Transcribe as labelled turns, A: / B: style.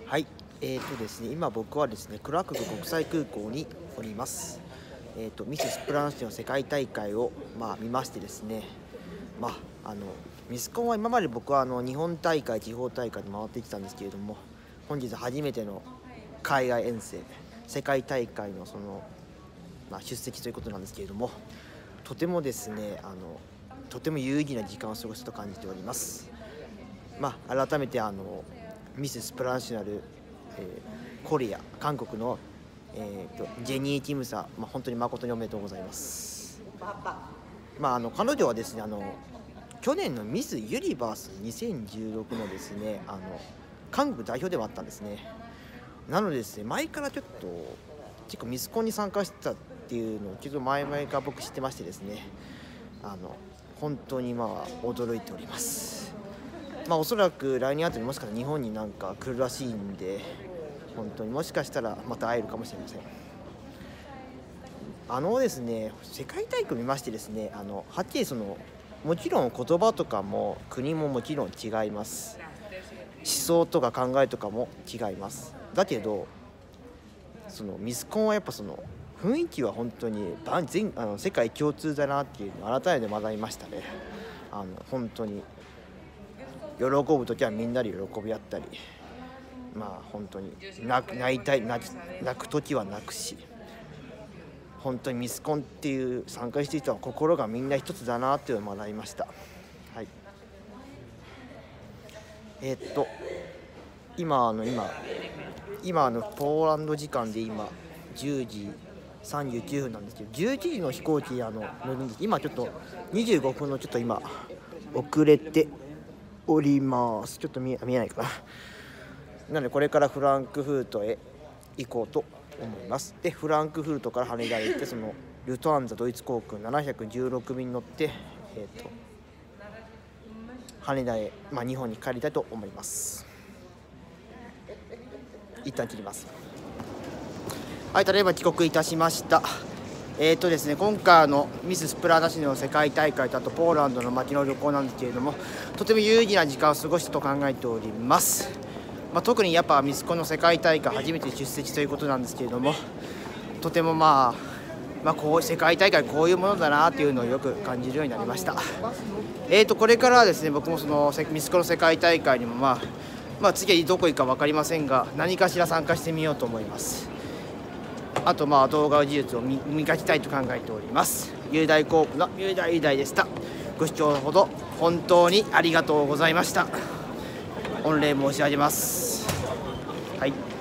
A: はい、ですね、今僕はですね、クラクフ国際空港におります。ミス・スプランシュの世界大会を、見ましてですね、まあ、あのミスコンは今まで僕は日本大会、地方大会で回ってきたんですけれども、本日初めての海外遠征、世界大会の出席ということなんですけれども、とてもですね、とても有意義な時間を過ごすと感じております。改めてミス・スプランシュナル、コリア、韓国の、ジェニー・キムさん、本当に誠におめでとうございます。彼女はですね、去年のミス・ユニバース2016のですね、韓国代表ではあったんですね。なのでですね、前からちょっと結構ミスコンに参加してたっていうのを結構前々から僕知ってましてですね、本当に驚いております。おそらく来年あたりもしかしたら日本になんか来るらしいんで、本当にもしかしたらまた会えるかもしれません。ですね、世界大会を見ましてですね、はっきりもちろん言葉とかも国ももちろん違います。思想とか考えとかも違います。だけどミスコンはやっぱ雰囲気は本当に世界共通だなっていうのを改めて学びましたね。本当に喜ぶ時はみんなで喜び合ったり、本当に泣く時は泣くし、本当にミスコンっていう参加している人は心がみんな一つだなっていうのを学びました。はい。今ポーランド時間で今10時39分なんですけど、11時の飛行機乗るんです。今ちょっと25分のちょっと今遅れております。ちょっと見えないかな。なのでこれからフランクフルトへ行こうと思います。でフランクフルトから羽田へ行って、ルトアンザドイツ航空716便に乗って、羽田へ、日本に帰りたいと思います。一旦切ります。はい、ただいま帰国いたしました。ですね、今回ミス・スプラダシの世界大会とあとポーランドの街の旅行なんですけれども、とても有意義な時間を過ごしたと考えております。特にやっぱミスコンの世界大会初めて出席ということなんですけれども、とてもこう世界大会こういうものだなっていうのをよく感じるようになりました。これからはですね、僕もミスコンの世界大会にも次はどこ行くか分かりませんが、何かしら参加してみようと思います。あと動画技術を磨きたいと考えております。雄大コープの雄大でした。ご視聴ほど本当にありがとうございました。御礼申し上げます。はい。